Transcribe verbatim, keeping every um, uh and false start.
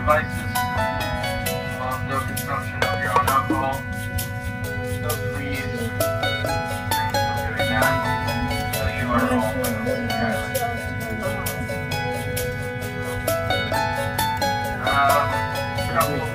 devices. Um, no consumption of your own alcohol. So please refrain from doing that, as you are all welcome to the island. Um, couple